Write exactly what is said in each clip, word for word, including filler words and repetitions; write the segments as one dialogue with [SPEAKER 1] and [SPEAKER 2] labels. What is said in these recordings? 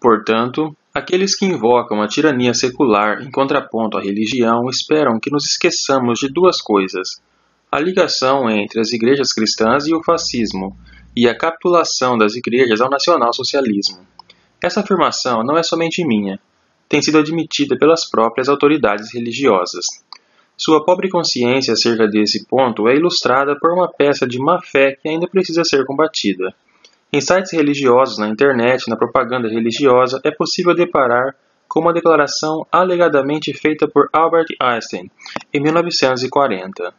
[SPEAKER 1] Portanto, aqueles que invocam a tirania secular em contraponto à religião esperam que nos esqueçamos de duas coisas: a ligação entre as igrejas cristãs e o fascismo, e a capitulação das igrejas ao nacional-socialismo. Essa afirmação não é somente minha, tem sido admitida pelas próprias autoridades religiosas. Sua pobre consciência acerca desse ponto é ilustrada por uma peça de má-fé que ainda precisa ser combatida. Em sites religiosos, na internet, na propaganda religiosa, é possível deparar com uma declaração alegadamente feita por Albert Einstein, em mil novecentos e quarenta.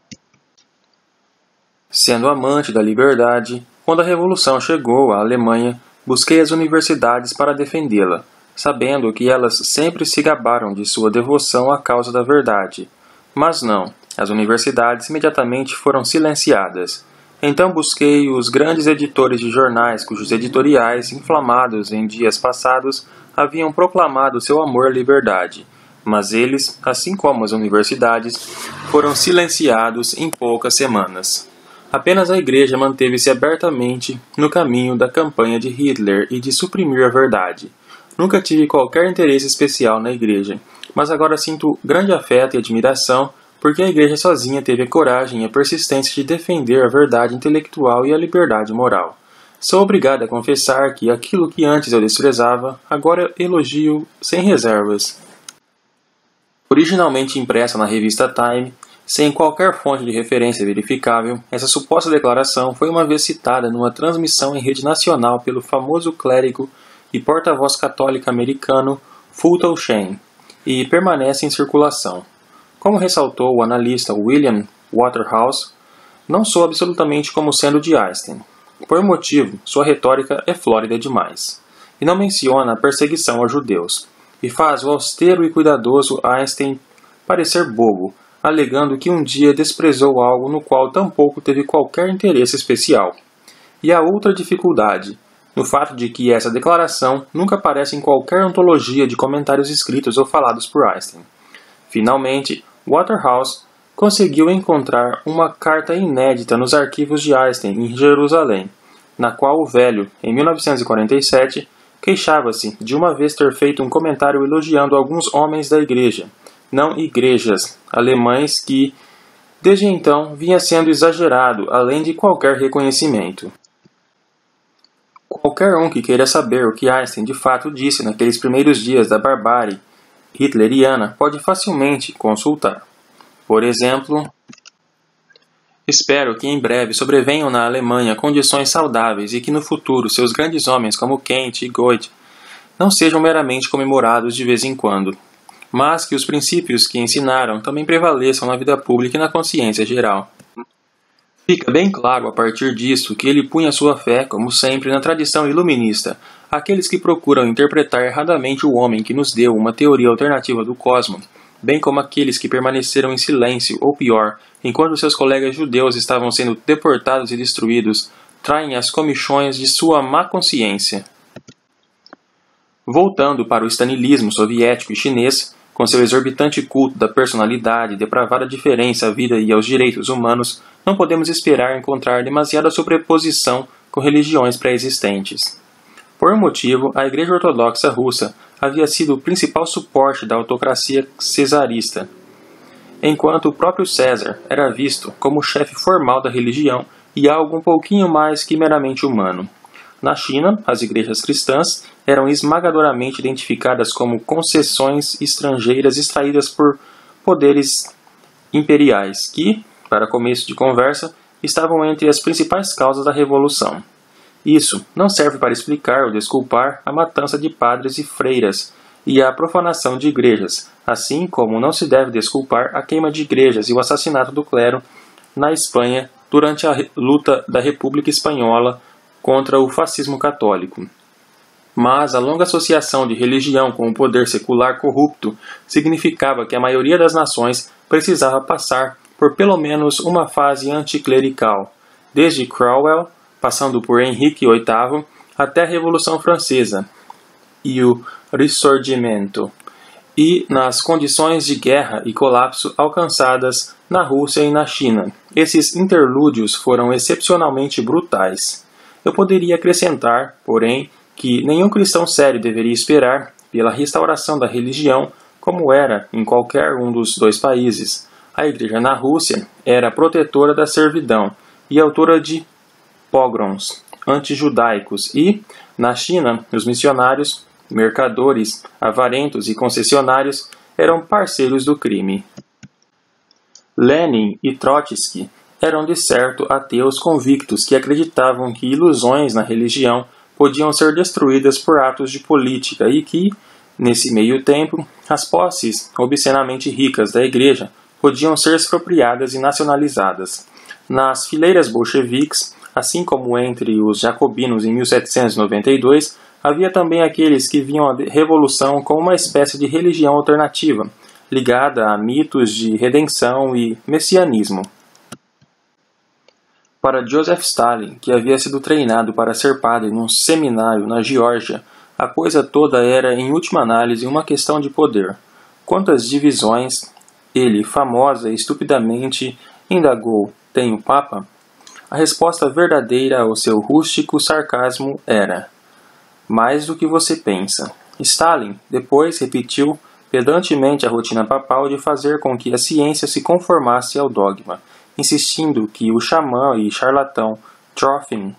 [SPEAKER 1] Sendo amante da liberdade, quando a Revolução chegou à Alemanha, busquei as universidades para defendê-la, sabendo que elas sempre se gabaram de sua devoção à causa da verdade. Mas não, as universidades imediatamente foram silenciadas. Então busquei os grandes editores de jornais cujos editoriais, inflamados em dias passados, haviam proclamado seu amor à liberdade. Mas eles, assim como as universidades, foram silenciados em poucas semanas. Apenas a Igreja manteve-se abertamente no caminho da campanha de Hitler e de suprimir a verdade. Nunca tive qualquer interesse especial na Igreja, mas agora sinto grande afeto e admiração porque a Igreja sozinha teve a coragem e a persistência de defender a verdade intelectual e a liberdade moral. Sou obrigado a confessar que aquilo que antes eu desprezava, agora elogio sem reservas. Originalmente impressa na revista Time, sem qualquer fonte de referência verificável, essa suposta declaração foi uma vez citada numa transmissão em rede nacional pelo famoso clérigo e porta-voz católico americano Fulton Sheen, e permanece em circulação. Como ressaltou o analista William Waterhouse, não sou absolutamente como sendo de Einstein. Por motivo, sua retórica é flórida demais, e não menciona a perseguição aos judeus, e faz o austero e cuidadoso Einstein parecer bobo, alegando que um dia desprezou algo no qual tampouco teve qualquer interesse especial. E há outra dificuldade, no fato de que essa declaração nunca aparece em qualquer antologia de comentários escritos ou falados por Einstein. Finalmente, Waterhouse conseguiu encontrar uma carta inédita nos arquivos de Einstein em Jerusalém, na qual o velho, em mil novecentos e quarenta e sete, queixava-se de uma vez ter feito um comentário elogiando alguns homens da igreja, não igrejas, alemães que, desde então, vinha sendo exagerado, além de qualquer reconhecimento. Qualquer um que queira saber o que Einstein de fato disse naqueles primeiros dias da barbárie hitleriana pode facilmente consultar. Por exemplo, espero que em breve sobrevenham na Alemanha condições saudáveis e que no futuro seus grandes homens como Kant e Goethe não sejam meramente comemorados de vez em quando, mas que os princípios que ensinaram também prevaleçam na vida pública e na consciência geral. Fica bem claro a partir disso que ele punha sua fé, como sempre, na tradição iluminista, aqueles que procuram interpretar erradamente o homem que nos deu uma teoria alternativa do cosmos, bem como aqueles que permaneceram em silêncio, ou pior, enquanto seus colegas judeus estavam sendo deportados e destruídos, traem as comichões de sua má consciência. Voltando para o stalinismo soviético e chinês, com seu exorbitante culto da personalidade e depravada diferença à vida e aos direitos humanos, não podemos esperar encontrar demasiada sobreposição com religiões pré-existentes. Por um motivo, a Igreja Ortodoxa Russa havia sido o principal suporte da autocracia cesarista, enquanto o próprio César era visto como o chefe formal da religião e algo um pouquinho mais que meramente humano. Na China, as igrejas cristãs eram esmagadoramente identificadas como concessões estrangeiras extraídas por poderes imperiais que, para começo de conversa, estavam entre as principais causas da Revolução. Isso não serve para explicar ou desculpar a matança de padres e freiras e a profanação de igrejas, assim como não se deve desculpar a queima de igrejas e o assassinato do clero na Espanha durante a luta da República Espanhola contra o fascismo católico. Mas a longa associação de religião com o poder secular corrupto significava que a maioria das nações precisava passar por pelo menos uma fase anticlerical, desde Cromwell, passando por Henrique oitavo, até a Revolução Francesa e o Risorgimento, e nas condições de guerra e colapso alcançadas na Rússia e na China. Esses interlúdios foram excepcionalmente brutais. Eu poderia acrescentar, porém, que nenhum cristão sério deveria esperar pela restauração da religião, como era em qualquer um dos dois países. A Igreja na Rússia era protetora da servidão e autora de pogroms antijudaicos e, na China, os missionários, mercadores, avarentos e concessionários eram parceiros do crime. Lenin e Trotsky eram de certo ateus convictos que acreditavam que ilusões na religião podiam ser destruídas por atos de política e que, nesse meio tempo, as posses obscenamente ricas da Igreja podiam ser expropriadas e nacionalizadas. Nas fileiras bolcheviques, assim como entre os jacobinos em mil setecentos e noventa e dois, havia também aqueles que viam a revolução como uma espécie de religião alternativa, ligada a mitos de redenção e messianismo. Para Joseph Stalin, que havia sido treinado para ser padre num seminário na Geórgia, a coisa toda era, em última análise, uma questão de poder. Quantas divisões ele, famosa e estupidamente, indagou: tem o Papa? A resposta verdadeira ao seu rústico sarcasmo era: mais do que você pensa. Stalin depois repetiu pedantemente a rotina papal de fazer com que a ciência se conformasse ao dogma, insistindo que o xamã e charlatão Trofim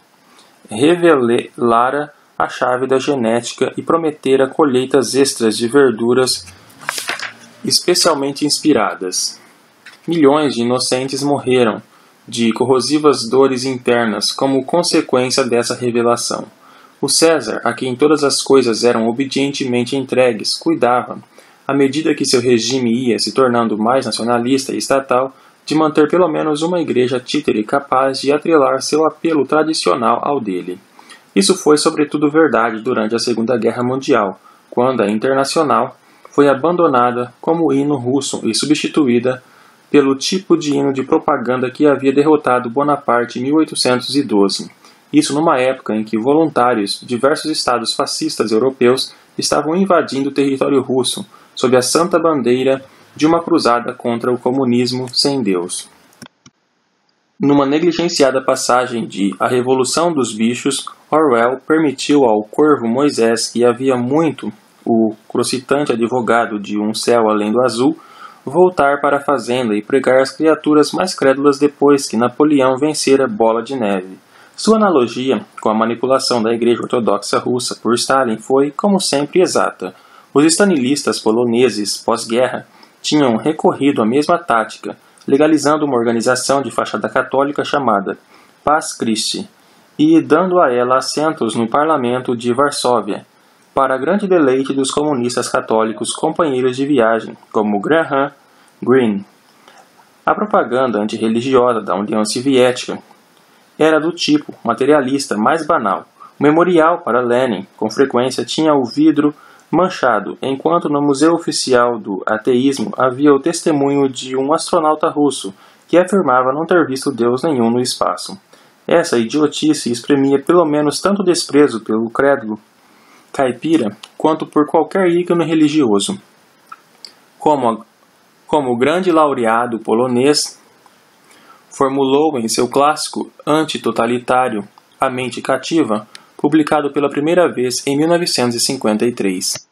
[SPEAKER 1] revelara a chave da genética e prometera colheitas extras de verduras especialmente inspiradas. Milhões de inocentes morreram de corrosivas dores internas como consequência dessa revelação. O César, a quem todas as coisas eram obedientemente entregues, cuidava, à medida que seu regime ia se tornando mais nacionalista e estatal, de manter pelo menos uma igreja títere capaz de atrelar seu apelo tradicional ao dele. Isso foi sobretudo verdade durante a Segunda Guerra Mundial, quando a Internacional foi abandonada como hino russo e substituída pelo tipo de hino de propaganda que havia derrotado Bonaparte em mil oitocentos e doze. Isso numa época em que voluntários de diversos estados fascistas europeus estavam invadindo o território russo sob a santa bandeira de uma cruzada contra o comunismo sem Deus. Numa negligenciada passagem de A Revolução dos Bichos, Orwell permitiu ao corvo Moisés, que havia muito o crocitante advogado de Um Céu Além do Azul, voltar para a fazenda e pregar às criaturas mais crédulas depois que Napoleão vencera Bola de Neve. Sua analogia com a manipulação da Igreja Ortodoxa Russa por Stalin foi, como sempre, exata. Os stalinistas poloneses, pós-guerra, tinham recorrido à mesma tática, legalizando uma organização de fachada católica chamada Paz Christi e dando a ela assentos no parlamento de Varsóvia, para grande deleite dos comunistas católicos companheiros de viagem, como Graham Greene. A propaganda antirreligiosa da União Soviética era do tipo materialista mais banal. O memorial para Lenin, com frequência, tinha o vidro manchado, enquanto no Museu Oficial do Ateísmo havia o testemunho de um astronauta russo que afirmava não ter visto Deus nenhum no espaço. Essa idiotice exprimia pelo menos tanto desprezo pelo credo caipira quanto por qualquer ícone religioso. Como, como o grande laureado polonês formulou em seu clássico antitotalitário A Mente Cativa, publicado pela primeira vez em mil novecentos e cinquenta e três.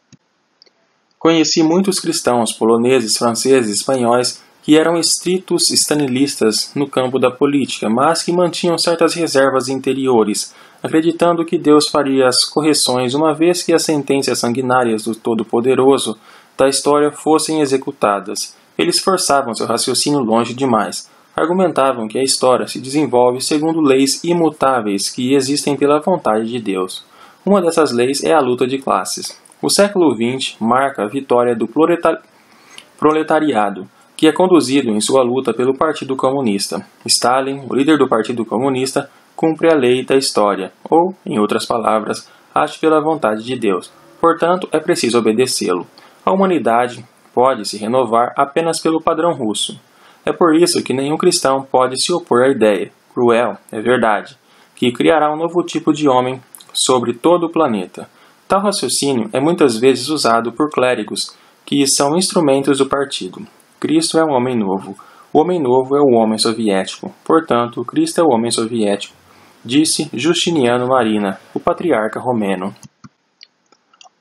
[SPEAKER 1] Conheci muitos cristãos poloneses, franceses e espanhóis que eram estritos stalinistas no campo da política, mas que mantinham certas reservas interiores, acreditando que Deus faria as correções uma vez que as sentenças sanguinárias do Todo-Poderoso da história fossem executadas. Eles forçavam seu raciocínio longe demais. Argumentavam que a história se desenvolve segundo leis imutáveis que existem pela vontade de Deus. Uma dessas leis é a luta de classes. O século vinte marca a vitória do proletariado, que é conduzido em sua luta pelo Partido Comunista. Stalin, o líder do Partido Comunista, cumpre a lei da história, ou, em outras palavras, age pela vontade de Deus. Portanto, é preciso obedecê-lo. A humanidade pode se renovar apenas pelo padrão russo. É por isso que nenhum cristão pode se opor à ideia, cruel, é verdade, que criará um novo tipo de homem sobre todo o planeta. Tal raciocínio é muitas vezes usado por clérigos, que são instrumentos do partido. Cristo é um homem novo. O homem novo é o homem soviético. Portanto, Cristo é o homem soviético, disse Justiniano Marina, o patriarca romeno.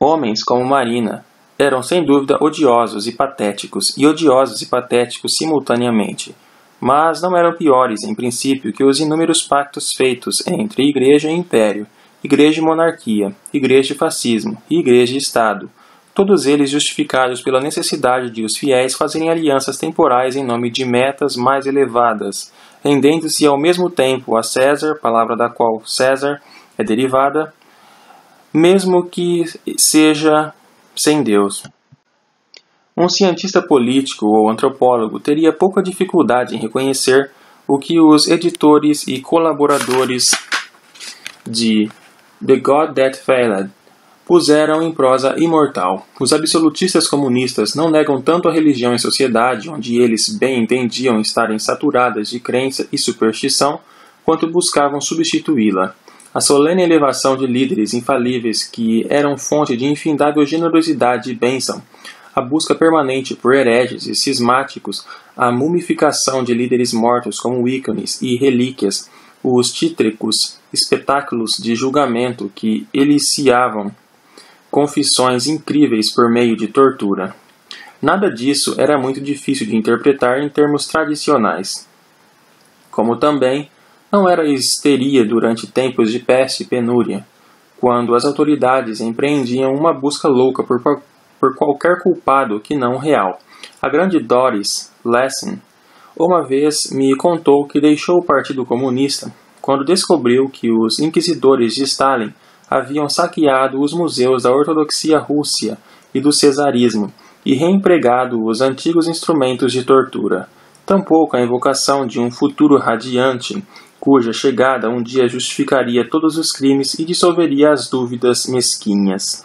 [SPEAKER 1] Homens como Marina eram sem dúvida odiosos e patéticos, e odiosos e patéticos simultaneamente, mas não eram piores, em princípio, que os inúmeros pactos feitos entre Igreja e Império, Igreja e Monarquia, Igreja e Fascismo e Igreja e Estado, todos eles justificados pela necessidade de os fiéis fazerem alianças temporais em nome de metas mais elevadas, rendendo-se ao mesmo tempo a César, palavra da qual César é derivada, mesmo que seja sem Deus. Um cientista político ou antropólogo teria pouca dificuldade em reconhecer o que os editores e colaboradores de The God That Failed puseram em prosa imortal. Os absolutistas comunistas não negam tanto a religião em sociedade, onde eles bem entendiam estarem saturadas de crença e superstição, quanto buscavam substituí-la. A solene elevação de líderes infalíveis que eram fonte de infindável generosidade e bênção, a busca permanente por hereges e cismáticos, a mumificação de líderes mortos como ícones e relíquias, os títricos espetáculos de julgamento que eliciavam confissões incríveis por meio de tortura. Nada disso era muito difícil de interpretar em termos tradicionais. Como também não era histeria durante tempos de peste e penúria, quando as autoridades empreendiam uma busca louca por, por qualquer culpado que não real. A grande Doris Lessing uma vez me contou que deixou o Partido Comunista quando descobriu que os inquisidores de Stalin haviam saqueado os museus da ortodoxia rússia e do cesarismo e reempregado os antigos instrumentos de tortura. Tampouco a invocação de um futuro radiante, cuja chegada um dia justificaria todos os crimes e dissolveria as dúvidas mesquinhas.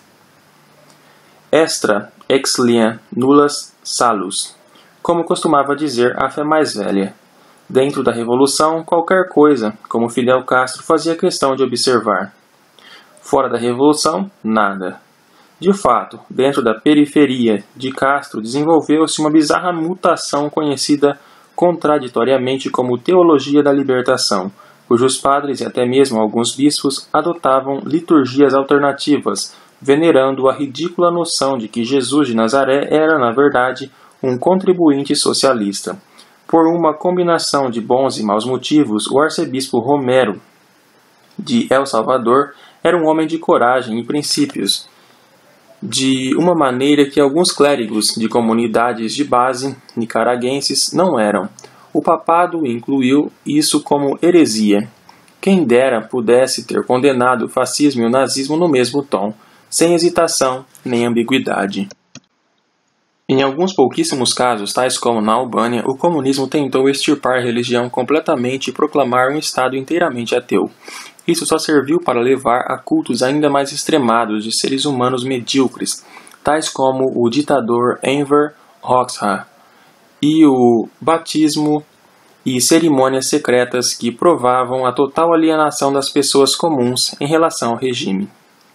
[SPEAKER 1] Extra ex linea nullas salus, como costumava dizer a fé mais velha. Dentro da Revolução, qualquer coisa, como Fidel Castro fazia questão de observar. Fora da Revolução, nada. De fato, dentro da periferia de Castro desenvolveu-se uma bizarra mutação conhecida contraditoriamente como Teologia da Libertação, cujos padres e até mesmo alguns bispos adotavam liturgias alternativas, venerando a ridícula noção de que Jesus de Nazaré era, na verdade, um contribuinte socialista. Por uma combinação de bons e maus motivos, o arcebispo Romero de El Salvador era um homem de coragem e princípios, de uma maneira que alguns clérigos de comunidades de base nicaraguenses não eram. O papado incluiu isso como heresia. Quem dera pudesse ter condenado o fascismo e o nazismo no mesmo tom, sem hesitação nem ambiguidade. Em alguns pouquíssimos casos, tais como na Albânia, o comunismo tentou extirpar a religião completamente e proclamar um Estado inteiramente ateu. Isso só serviu para levar a cultos ainda mais extremados de seres humanos medíocres, tais como o ditador Enver Hoxha, e o batismo e cerimônias secretas que provavam a total alienação das pessoas comuns em relação ao regime.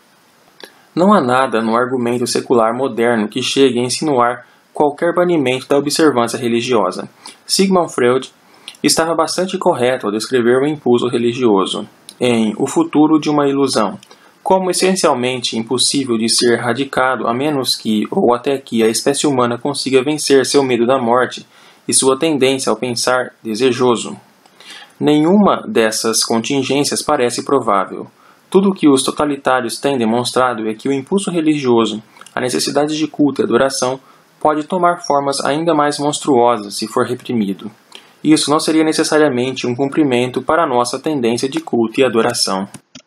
[SPEAKER 1] Não há nada no argumento secular moderno que chegue a insinuar qualquer banimento da observância religiosa. Sigmund Freud estava bastante correto ao descrever o impulso religioso em O Futuro de uma Ilusão como essencialmente impossível de ser erradicado a menos que, ou até que, a espécie humana consiga vencer seu medo da morte e sua tendência ao pensar desejoso. Nenhuma dessas contingências parece provável. Tudo o que os totalitários têm demonstrado é que o impulso religioso, a necessidade de culto e adoração, pode tomar formas ainda mais monstruosas se for reprimido. Isso não seria necessariamente um cumprimento para a nossa tendência de culto e adoração.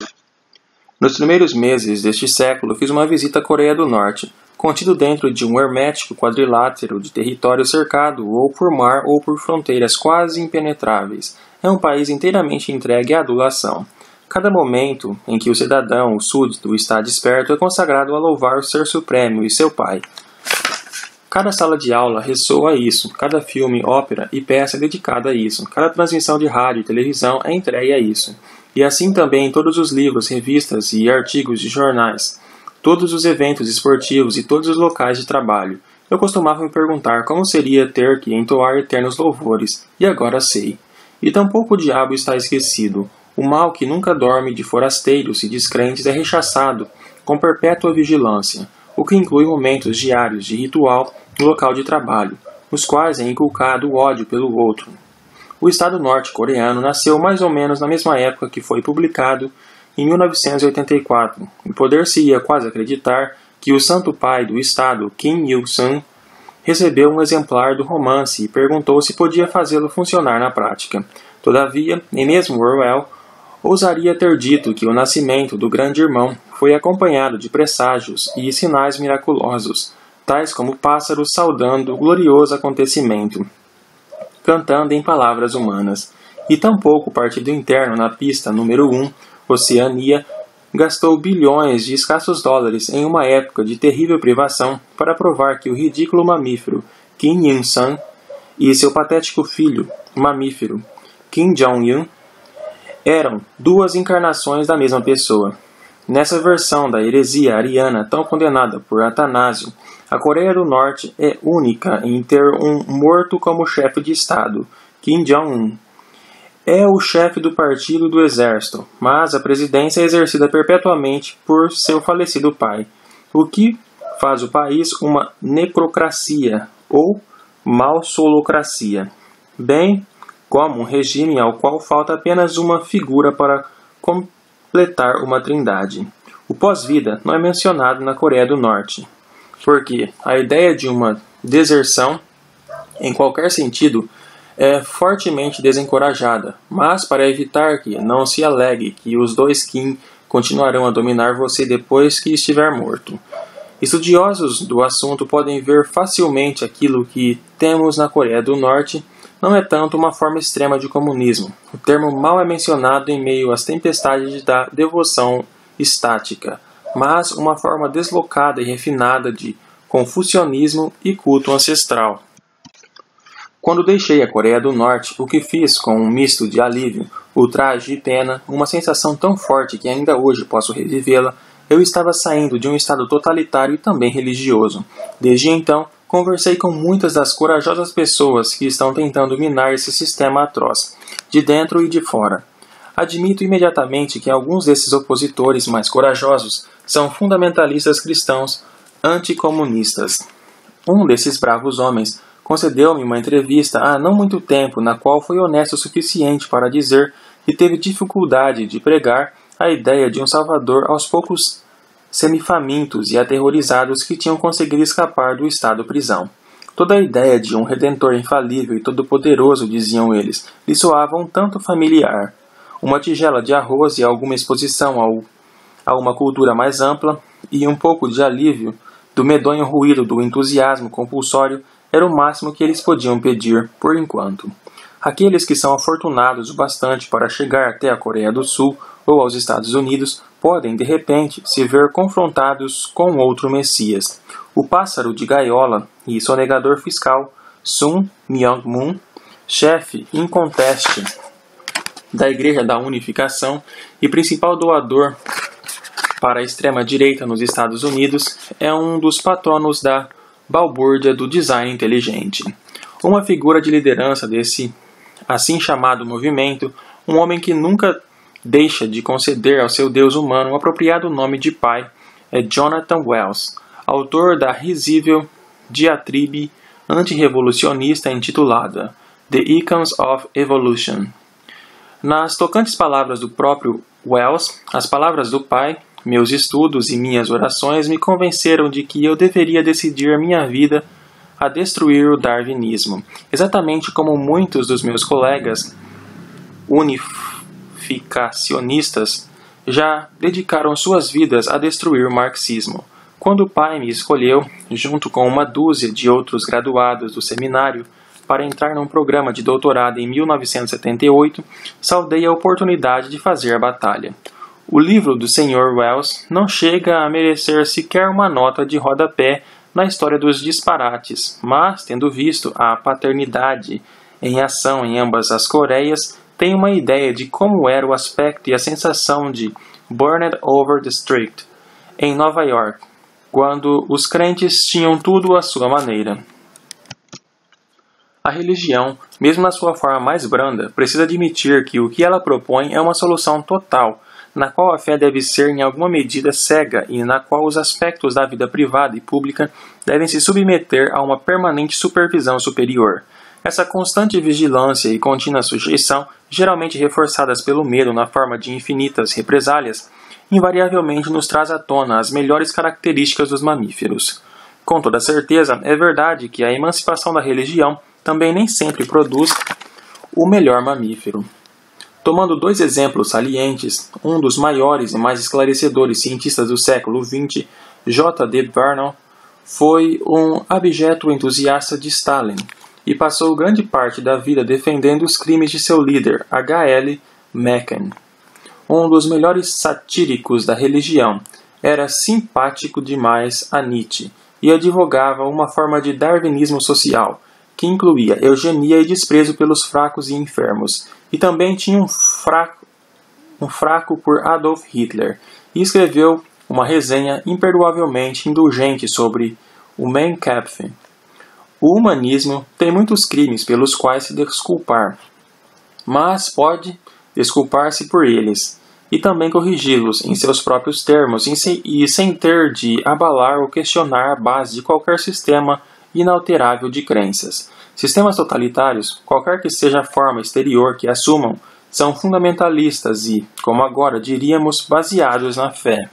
[SPEAKER 1] Nos primeiros meses deste século, fiz uma visita à Coreia do Norte, contido dentro de um hermético quadrilátero de território cercado ou por mar ou por fronteiras quase impenetráveis. É um país inteiramente entregue à adulação. Cada momento em que o cidadão, o súdito, está desperto é consagrado a louvar o Ser Supremo e seu Pai. Cada sala de aula ressoa a isso, cada filme, ópera e peça é dedicada a isso, cada transmissão de rádio e televisão é entregue a isso. E assim também todos os livros, revistas e artigos de jornais, todos os eventos esportivos e todos os locais de trabalho. Eu costumava me perguntar como seria ter que entoar eternos louvores, e agora sei. E tampouco o diabo está esquecido. O mal que nunca dorme de forasteiros e descrentes é rechaçado, com perpétua vigilância, o que inclui momentos diários de ritual no local de trabalho, nos quais é inculcado o ódio pelo outro. O Estado norte-coreano nasceu mais ou menos na mesma época que foi publicado, em mil novecentos e oitenta e quatro, e poder-se-ia quase acreditar que o santo pai do Estado, Kim Il-sung, recebeu um exemplar do romance e perguntou se podia fazê-lo funcionar na prática. Todavia, nem mesmo Orwell ousaria ter dito que o nascimento do grande irmão foi acompanhado de presságios e sinais miraculosos, tais como pássaros saudando o glorioso acontecimento, cantando em palavras humanas. E tampouco o Partido Interno na pista número um, Oceania, gastou bilhões de escassos dólares em uma época de terrível privação para provar que o ridículo mamífero Kim Il-sung e seu patético filho, mamífero Kim Jong-un, eram duas encarnações da mesma pessoa. Nessa versão da heresia ariana tão condenada por Atanásio, a Coreia do Norte é única em ter um morto como chefe de Estado. Kim Jong-un é o chefe do partido e do exército, mas a presidência é exercida perpetuamente por seu falecido pai, o que faz o país uma necrocracia ou mausolocracia, bem como um regime ao qual falta apenas uma figura para completar uma trindade. O pós-vida não é mencionado na Coreia do Norte, porque a ideia de uma deserção, em qualquer sentido, é fortemente desencorajada, mas para evitar que não se alegue que os dois Kim continuarão a dominar você depois que estiver morto. Estudiosos do assunto podem ver facilmente aquilo que temos na Coreia do Norte não é tanto uma forma extrema de comunismo. O termo mal é mencionado em meio às tempestades da devoção estática, mas uma forma deslocada e refinada de confucionismo e culto ancestral. Quando deixei a Coreia do Norte, o que fiz com um misto de alívio, ultraje e pena, uma sensação tão forte que ainda hoje posso revivê-la, eu estava saindo de um estado totalitário e também religioso. Desde então, conversei com muitas das corajosas pessoas que estão tentando minar esse sistema atroz, de dentro e de fora. Admito imediatamente que alguns desses opositores mais corajosos são fundamentalistas cristãos anticomunistas. Um desses bravos homens concedeu-me uma entrevista há não muito tempo, na qual foi honesto o suficiente para dizer que teve dificuldade de pregar a ideia de um salvador aos poucos semifamintos e aterrorizados que tinham conseguido escapar do estado-prisão. Toda a ideia de um redentor infalível e todo-poderoso, diziam eles, lhe soava um tanto familiar. Uma tigela de arroz e alguma exposição ao, a uma cultura mais ampla e um pouco de alívio do medonho ruído do entusiasmo compulsório era o máximo que eles podiam pedir, por enquanto. Aqueles que são afortunados o bastante para chegar até a Coreia do Sul ou aos Estados Unidos podem, de repente, se ver confrontados com outro Messias. O pássaro de gaiola e sonegador fiscal Sun Myung-moon, chefe inconteste da Igreja da Unificação e principal doador para a extrema-direita nos Estados Unidos, é um dos patronos da balbúrdia do design inteligente. Uma figura de liderança desse assim chamado movimento, um homem que nunca deixa de conceder ao seu Deus humano o apropriado nome de pai, é Jonathan Wells, autor da risível diatribe antirrevolucionista intitulada The Icons of Evolution. Nas tocantes palavras do próprio Wells, as palavras do pai, meus estudos e minhas orações me convenceram de que eu deveria decidir minha vida a destruir o darwinismo, exatamente como muitos dos meus colegas unificacionistas já dedicaram suas vidas a destruir o marxismo. Quando o pai me escolheu, junto com uma dúzia de outros graduados do seminário, para entrar num programa de doutorado em mil novecentos e setenta e oito, saudei a oportunidade de fazer a batalha. O livro do senhor Wells não chega a merecer sequer uma nota de rodapé na história dos disparates, mas, tendo visto a paternidade em ação em ambas as Coreias, tem uma ideia de como era o aspecto e a sensação de Burned Over District, em Nova York, quando os crentes tinham tudo à sua maneira. A religião, mesmo na sua forma mais branda, precisa admitir que o que ela propõe é uma solução total, na qual a fé deve ser em alguma medida cega e na qual os aspectos da vida privada e pública devem se submeter a uma permanente supervisão superior. Essa constante vigilância e contínua sujeição, geralmente reforçadas pelo medo na forma de infinitas represálias, invariavelmente nos traz à tona as melhores características dos mamíferos. Com toda certeza, é verdade que a emancipação da religião também nem sempre produz o melhor mamífero. Tomando dois exemplos salientes, um dos maiores e mais esclarecedores cientistas do século vinte, J D Vernon, foi um abjeto entusiasta de Stalin e passou grande parte da vida defendendo os crimes de seu líder, H L Mencken. Um dos melhores satíricos da religião, era simpático demais a Nietzsche e advogava uma forma de darwinismo social, que incluía eugenia e desprezo pelos fracos e enfermos, e também tinha um fraco, um fraco por Adolf Hitler, e escreveu uma resenha imperdoavelmente indulgente sobre o Mein Kampf. O humanismo tem muitos crimes pelos quais se desculpar, mas pode desculpar-se por eles, e também corrigi-los em seus próprios termos e sem ter de abalar ou questionar a base de qualquer sistema inalterável de crenças. Sistemas totalitários, qualquer que seja a forma exterior que assumam, são fundamentalistas e, como agora diríamos, baseados na fé.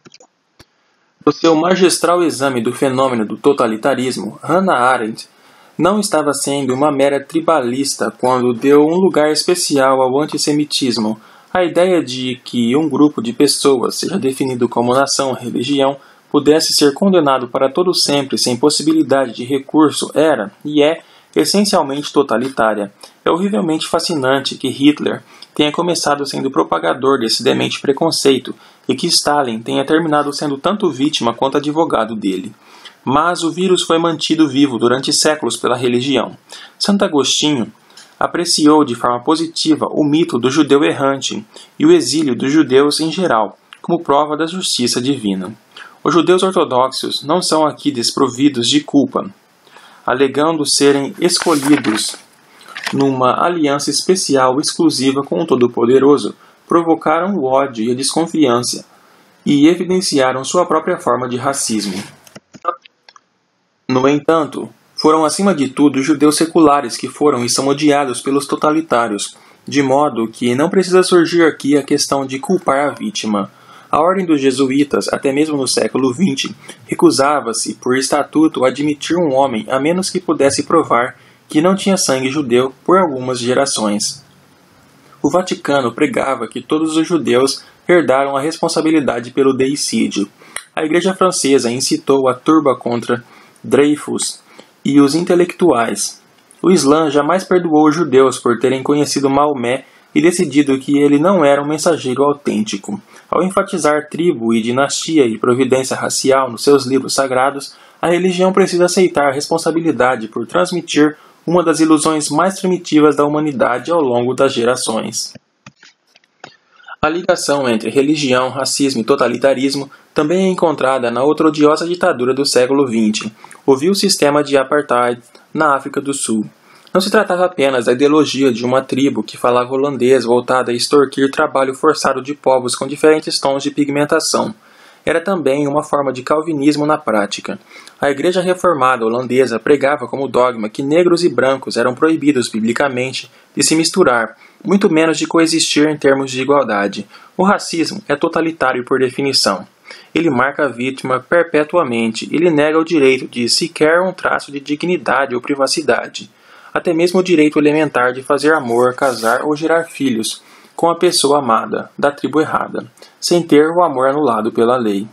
[SPEAKER 1] No seu magistral exame do fenômeno do totalitarismo, Hannah Arendt não estava sendo uma mera tribalista quando deu um lugar especial ao antissemitismo. A ideia de que um grupo de pessoas, seja definido como nação ou religião, pudesse ser condenado para todo sempre sem possibilidade de recurso era, e é, essencialmente totalitária. É horrivelmente fascinante que Hitler tenha começado sendo propagador desse demente preconceito e que Stalin tenha terminado sendo tanto vítima quanto advogado dele. Mas o vírus foi mantido vivo durante séculos pela religião. Santo Agostinho apreciou de forma positiva o mito do judeu errante e o exílio dos judeus em geral, como prova da justiça divina. Os judeus ortodoxos não são aqui desprovidos de culpa, alegando serem escolhidos numa aliança especial exclusiva com o Todo-Poderoso, provocaram o ódio e a desconfiança e evidenciaram sua própria forma de racismo. No entanto, foram acima de tudo os judeus seculares que foram e são odiados pelos totalitários, de modo que não precisa surgir aqui a questão de culpar a vítima. A ordem dos jesuítas, até mesmo no século vinte, recusava-se, por estatuto, a admitir um homem a menos que pudesse provar que não tinha sangue judeu por algumas gerações. O Vaticano pregava que todos os judeus herdaram a responsabilidade pelo deicídio. A Igreja Francesa incitou a turba contra Dreyfus e os intelectuais. O Islã jamais perdoou os judeus por terem conhecido Maomé e decidido que ele não era um mensageiro autêntico. Ao enfatizar tribo e dinastia e providência racial nos seus livros sagrados, a religião precisa aceitar a responsabilidade por transmitir uma das ilusões mais primitivas da humanidade ao longo das gerações. A ligação entre religião, racismo e totalitarismo também é encontrada na outra odiosa ditadura do século vinte, o vil sistema de apartheid na África do Sul. Não se tratava apenas da ideologia de uma tribo que falava holandês voltada a extorquir trabalho forçado de povos com diferentes tons de pigmentação. Era também uma forma de calvinismo na prática. A Igreja Reformada holandesa pregava como dogma que negros e brancos eram proibidos biblicamente de se misturar, muito menos de coexistir em termos de igualdade. O racismo é totalitário por definição. Ele marca a vítima perpetuamente e lhe nega o direito de sequer um traço de dignidade ou privacidade. Até mesmo o direito elementar de fazer amor, casar ou gerar filhos com a pessoa amada, da tribo errada, sem ter o amor anulado pela lei.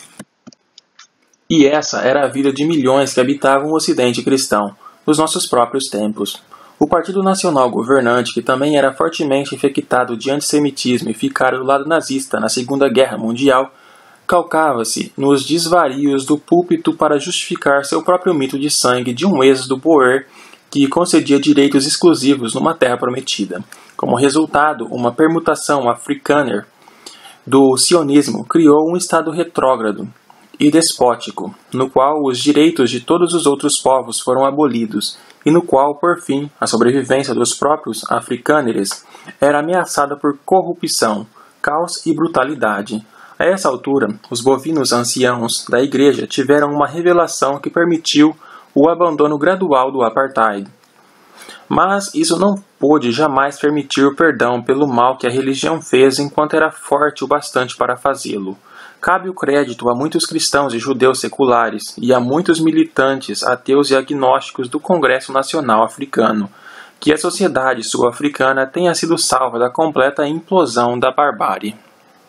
[SPEAKER 1] E essa era a vida de milhões que habitavam o Ocidente cristão, nos nossos próprios tempos. O Partido Nacional governante, que também era fortemente infectado de antissemitismo e ficara do lado nazista na Segunda Guerra Mundial, calcava-se nos desvarios do púlpito para justificar seu próprio mito de sangue de um êxodo boer que concedia direitos exclusivos numa terra prometida. Como resultado, uma permutação africâner do sionismo criou um estado retrógrado e despótico, no qual os direitos de todos os outros povos foram abolidos e no qual, por fim, a sobrevivência dos próprios africâneres era ameaçada por corrupção, caos e brutalidade. A essa altura, os bovinos anciãos da igreja tiveram uma revelação que permitiu o abandono gradual do apartheid. Mas isso não pôde jamais permitir o perdão pelo mal que a religião fez enquanto era forte o bastante para fazê-lo. Cabe o crédito a muitos cristãos e judeus seculares e a muitos militantes ateus e agnósticos do Congresso Nacional Africano, que a sociedade sul-africana tenha sido salva da completa implosão da barbárie.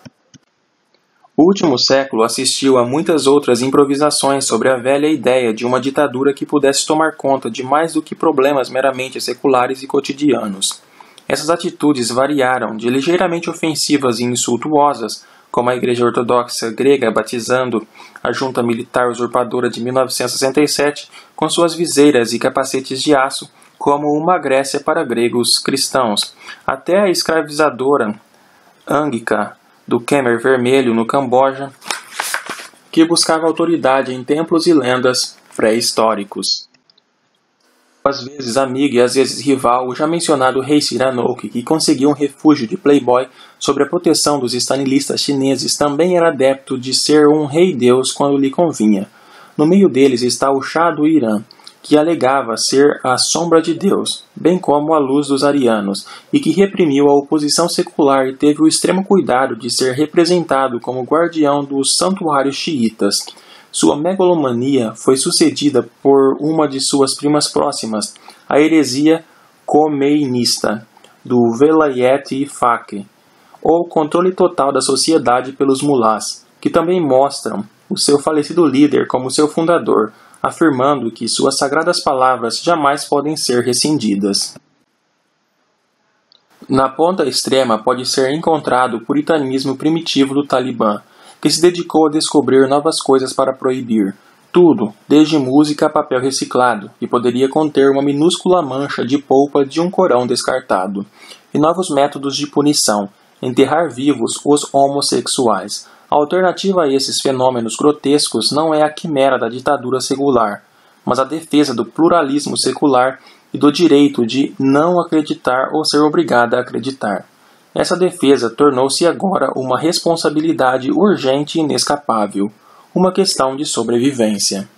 [SPEAKER 1] O último século assistiu a muitas outras improvisações sobre a velha ideia de uma ditadura que pudesse tomar conta de mais do que problemas meramente seculares e cotidianos. Essas atitudes variaram de ligeiramente ofensivas e insultuosas, como a Igreja Ortodoxa grega batizando a junta militar usurpadora de mil novecentos e sessenta e sete com suas viseiras e capacetes de aço, como uma Grécia para gregos cristãos, até a escravizadora Angka do Khmer Vermelho no Camboja, que buscava autoridade em templos e lendas pré-históricos. Às vezes amigo e às vezes rival, o já mencionado rei Sihanouk, que conseguiu um refúgio de playboy sob a proteção dos stalinistas chineses, também era adepto de ser um rei-deus quando lhe convinha. No meio deles está o Shah do Irã, que alegava ser a sombra de Deus, bem como a luz dos arianos, e que reprimiu a oposição secular e teve o extremo cuidado de ser representado como guardião dos santuários xiitas. Sua megalomania foi sucedida por uma de suas primas próximas, a heresia comeinista do Velayat-e-Faqih, ou controle total da sociedade pelos mulás, que também mostram o seu falecido líder como seu fundador, afirmando que suas sagradas palavras jamais podem ser rescindidas. Na ponta extrema pode ser encontrado o puritanismo primitivo do Talibã, que se dedicou a descobrir novas coisas para proibir, tudo, desde música a papel reciclado, que poderia conter uma minúscula mancha de polpa de um Corão descartado, e novos métodos de punição, enterrar vivos os homossexuais. A alternativa a esses fenômenos grotescos não é a quimera da ditadura secular, mas a defesa do pluralismo secular e do direito de não acreditar ou ser obrigada a acreditar. Essa defesa tornou-se agora uma responsabilidade urgente e inescapável, uma questão de sobrevivência.